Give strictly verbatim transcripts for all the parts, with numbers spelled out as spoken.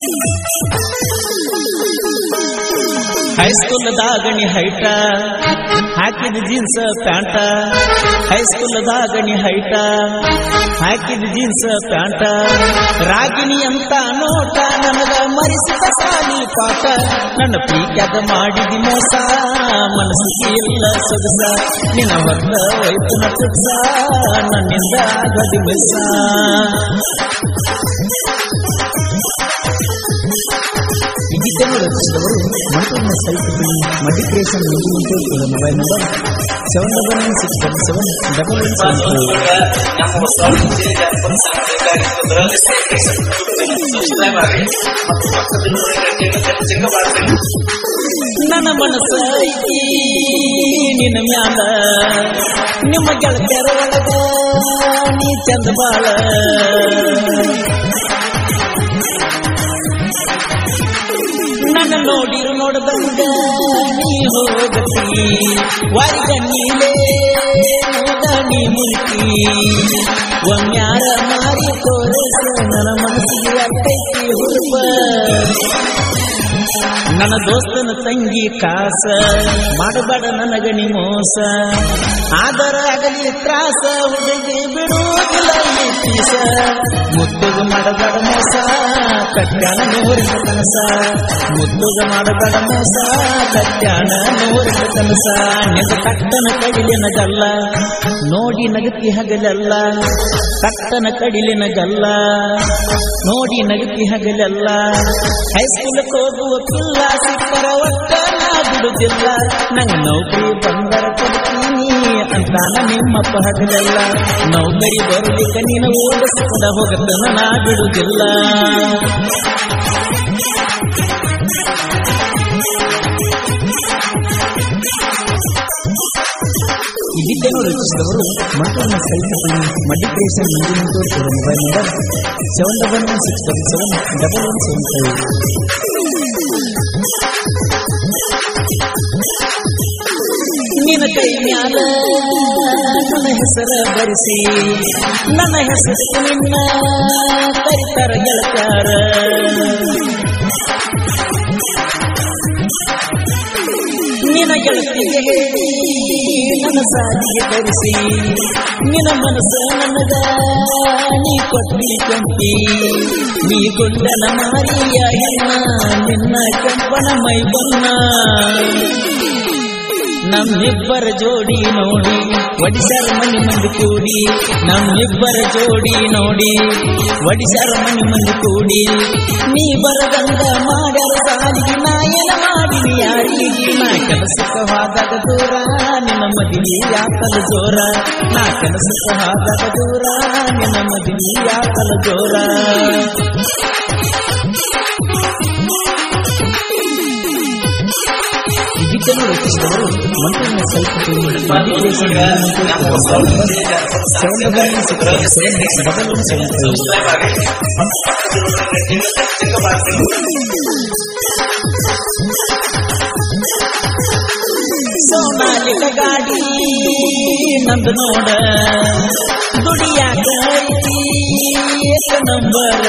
high school ದಾಗಣಿ ಹೈಟ ಹಾಕಿದ jeans ಪ್ಯಾಂಟ high school ದಾಗಣಿ ಹೈಟ ಹಾಕಿದ jeans ಪ್ಯಾಂಟ Ragini ಅಂತ ನೋಟ ನನಗ ಮರಿಸಿದ ಸಾಲಿ ಪಾಠ ನನ್ನ ಪ್ರೀತ್ಯಾಗ ಮಾಡಿದಿ ಮೋಸ ಮನಸ್ಸಿಗೆ ಇಲ್ಲ ಸೊಗಸ ನಿನ್ನ ಹೊತ್ತ ಹೋಯ್ತು ನ ಸುಖ ನನ್ನಿಂದ ಆಗದಿ ಮಿಸ ಗೀತೆಯನ್ನು ರಚಿಸಿದವರು ಮಂಟೂರಿನ cycle multiplication mobile number seven double nine six double seven double one seven ನನ್ನ ಮನಸ್ಸ ಐತಿ ನಿನ್ನ ಮ್ಯಾಲ ನಿಮ್ಮ ಗೆಳತಿಯರ ಒಳಗ ನೀ ಚಂದ ಬಾಳ ನನ್ನ ನೋಡಿರು ನೋಡದಂಗ ನೀ ಹೋಗತಿ ವಾರಿಗ ನೀಲೇ ನೋದ ನೀ ಮುಲ್ಕಿ ಒಮ್ಯಾರ ಮಾರಿ ತೋರಿಸ ನನ್ನ ಮನಸ್ಸಿಗೆ ಅಟ್ಟೈತಿ ಹುಡುಪ ನನ್ನ ದೋಸ್ತನ ತಂಗಿ ಕಾಸ ಮಾಡಬೇಡ ನನಗಣಿ ಮೋಸ ಆದರ ಆಗಲಿ ತ್ರಾಸ ಹುಡುಗಿ ಬಿಡುವುದಿಲ್ಲ ಈ ಪೀಸ ಮುದ್ದುಗ ಮಾಡಬೇಡ ಮೋಸ ಕಟ್ಯಾಣ ನೂರಿನ ಕನಸ ಮುದ್ದುಗ ಮಾಡಬೇಡ ಮೋಸ ಕಟ್ಯಾಣ ನೂರಿನ ಕನಸ ನಿಜ ಕಟ್ಟನ ಕಡಿಲಿನ ಗಲ್ಲ ನೋಡಿ ನಗತಿ ಹಗಲೆಲ್ಲ ಕಟ್ಟನ ಕಡಿಲಿನ ಗಲ್ಲ ನೋಡಿ ನಗತಿ ಹಗಲೆಲ್ಲ ಹೈಸ್ಕೂಲ್ ಹೋಗುವ ಪಿಲ್ಲ ಸಿಕ್ಕರ ಒಟ್ಟ ನಾ ಬಿಡುದಿಲ್ಲ ನಂಗ ನೌಕರಿ ಬಂದರ ಕೊಡ್ತೀನಿ ಅಂತಾನ ನಿಮ್ಮಪ್ಪ ಹಗಲೆಲ್ಲ ನೌಕರಿ ಬರಲಿಕ್ಕ ನೀನು ಓಡಿಸಿಕೊಂಡ ಹೋಗತ್ತನ ನಾ ಬಿಡುದಿಲ್ಲ ಈ ಗೀತೆಯನ್ನು ರಚಿಸಿದವರು ಮಂಟೂರಿನ cycle multiplication Manjumantur mobile number seven double nine six double seven double one seven five ನಿನ್ನ ಕೈ ಮ್ಯಾಲ ನನ್ನ ಹೆಸರ ಬರೆಸಿ ನನ್ನ ಹೆಸರು ನಿನ್ನ ಕರಿತಾರ ಗೆಳತಾರ ನಿನ್ನ ಗೆಳತಿಗೆ ಹೇಳಿ ನನ್ನ ಸಾಲಿಗೆ ಧರಿಸಿ ನಿನ್ನ ಮನಸ್ಸ ನನಗ ನೀ ಕೊಟ್ಟಿ ಕಂಪಿ ನೀ ಗುಂಡನ ಮಾರಿಯ ಹೆಣ್ಣ ನಿನ್ನ ಕೆಂಪನ ಮೈ ಬಣ್ಣ ನಮ್ಮಿಬ್ಬರ ಜೋಡಿ ನೋಡಿ ಒಡಿಸಾರ ಮನಿ ಮಂದಿ ಕೂಡಿ ನಮ್ಮಿಬ್ಬರ ಜೋಡಿ ನೋಡಿ ಒಡಿಸಾರ ಮನಿ ಮಂದಿ ಕೂಡಿ ನೀ ಬರದಂಗ ಮಾಡ್ಯಾರ ಸಾಲಿಗೆ ನಾ ಏನ ಮಾಡಿನಿ ಯಾರಿಗೆ ನಾ ಕೆಲಸಕ್ಕೆ ಹೋದಾಗ ದೂರ ನಿನ್ನ ಮದುವೆ ಯಾಕಲ ಜೋರ ನಾ ಕೆಲಸಕ್ಕೆ ಹೋದಾಗ ದೂರ ನಿನ್ನ ಮದುವೆ ಯಾಕಲ ಜೋರ ಗೀತೆಯನ್ನು ರಚಿಸಿದವರು ಮಂಟೂರಿನ cycle multiplication seven double nine six seven double one seven Sonalika ಗಾಡಿ ನಂದು ನೋಡ ದುಡಿಯಾಕ ಐತಿ ಏಕ ನಂಬರ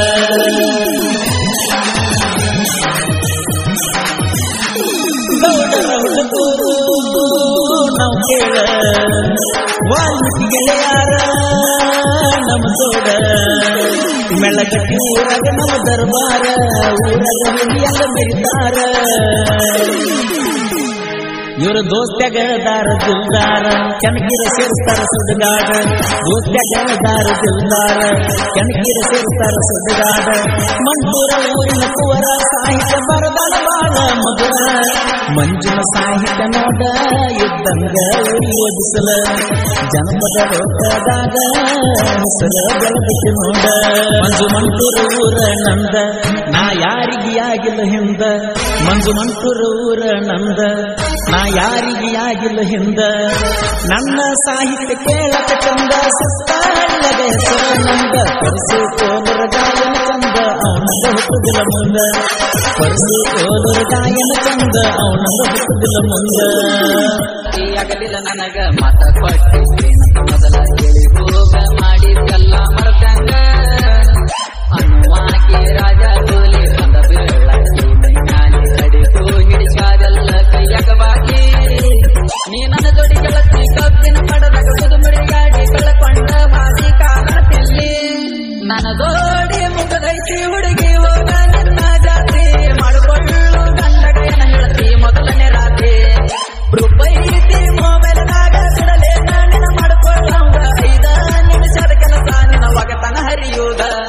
ಗೌಡರ ಹುಡುಗರು ನಾವು ಕೇಳ ವಾಲ್ಮೀಕಿ ಗೆಳೆಯಾರ ನಮ್ಮ ತೋಡ ಮೆಳಗಟ್ಟಿ ಊರಾಗ ನಮ್ಮ ದರ್ಬಾರ ಊರಾಗ ಹುಲಿಯಂಗ ಮೆರಿತಾರ ಇವರು ದೋಸ್ತ್ಯಾಗ ದಾರ ದಿಲ್ದಾರ ಕೆಣಕಿರ ಸೇರಿಸ್ತಾರ ಸುಡ್ಗಾಡ ದೋಸ್ತ್ಯಾಗ ದಾರ ದಿಲ್ದಾರ ಕೆಣಕಿರ ಸೇರಿಸ್ತಾರ ಸುಡ್ಗಾಡ ಮಂಟೂರ ಊರಿನ ಕುವರ ಸಾಹಿತ್ಯ ಬರದಾಳ ಬಾಳ ಮಧುರ ಮಂಜುನ ಸಾಹಿತ್ಯ ನೋಡ ಇದ್ದಂಗ ಓದಿಸಲ ಜನಪದ ಲೋಕದಾಗ ಹೆಸರ ಬೆಳದಿತ್ತು ನೋಡ ಮಂಜು ಮಂಟೂರ ಊರ ನಂದ ನಾ ಯಾರಿಗೆ ಆಗಿಲ್ಲ ಹಿಂದ ಮಂಜು ಮಂಟೂರ ಊರ ನಂದ ನಾ ಯಾರಿಗೆ ಆಗಿಲ್ಲ ಹಿಂದ ನನ್ನ ಸಾಹಿತ್ಯ ಕೇಳಕ ಚಂದ ಸುತ್ತ ಹಳ್ಳದ ಹೆಸರ ನಂದ ಪರಸು ಕೋಲರ ಗಾಯನ ಚಂದ ಅವನಂದ ಹುಟ್ಟುದಿಲ್ಲ ಮುಂದ ಪರಸು ಕೋಲರ ಗಾಯನ ಚಂದ ಅವನಂದ ಹುಟ್ಟುದಿಲ್ಲ ಮುಂದ ಆಗಲಿಲ್ಲ ನನಗ ಮಾತ ಕೊಟ್ಟಿದ್ದೇನೆ ಮೊದಲ ಹೇಳಿ ಹೋಗ